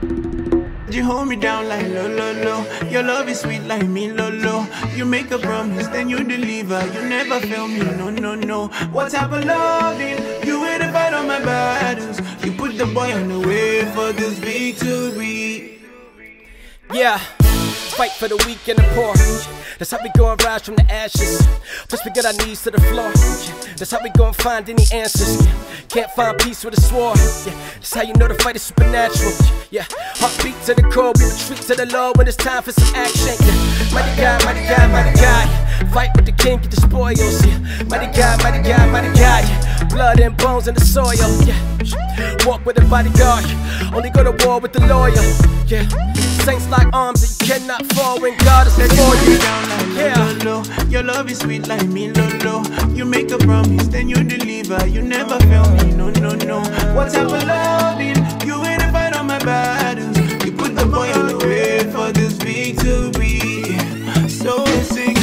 You hold me down like lo lo lo. Your love is sweet like me lo lo. You make a promise, then you deliver. You never fail me, no no no. What type of loving? You ain't to fight on my battles. You put the boy on the way for this victory. Yeah, fight for the weak and the poor. That's how we gon' rise from the ashes. Plus we get our knees to the floor. That's how we gon' find any answers. Can't find peace with a sword. Yeah, that's how you know the fight is supernatural. Yeah, heartbeat to the core, we retreat to the Lord when it's time for some action. Yeah, mighty God, mighty God, mighty God. Fight with the king, get the spoils. Yeah, mighty God, mighty God, mighty God. Yeah, blood and bones in the soil. Yeah, walk with a bodyguard. Only go to war with the loyal. Yeah, saints like arms that you cannot fall when God is before you. Yeah, lo, lo. Your love is sweet like me lo lo. You make a promise, then you deliver. You never fail me, no no no. What type of loving? You ain't to fight on my battles. You put the boy on the way for this victory. So we're singing.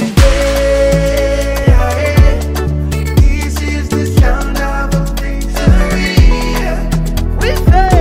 This is the sound of a victory. We say.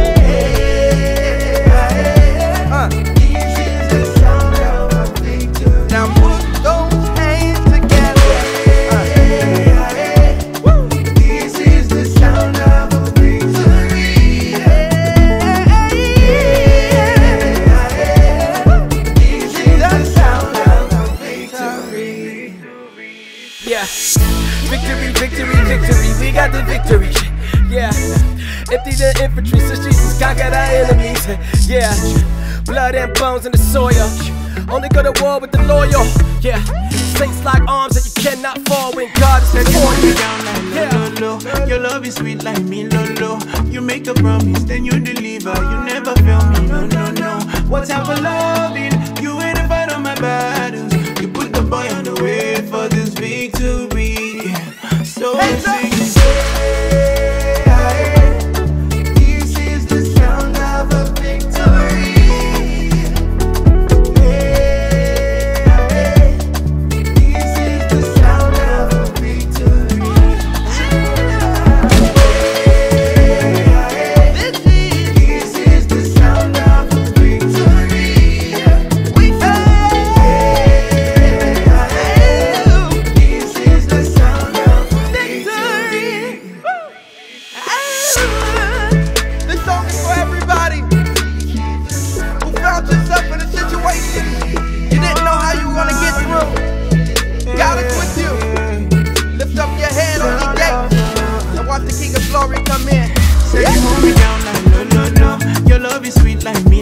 Yeah, victory, victory, victory, we got the victory. Yeah, empty the infantry since Jesus conquered our enemies. Yeah, blood and bones in the soil. Only go to war with the loyal. Yeah, saints like arms that you cannot fall when God is before you. Yeah, lo, lo. Your love is sweet like me lo lo. You make a promise, then you deliver. You never fail me, no no no. What type of loving? You ain't to fight on my battles. You put the boy on the way for this victory. So we're singing. This is the sound of a victory. This is the sound of a victory. This is the sound of a victory. We say. This is the sound of a victory. This song is for everybody who found yourself in a situation you didn't know how you were gonna get through. God is with you. Lift up your head on the gate and watch the King of Glory come in. Say you hold me down like no no no. Your love is sweet like me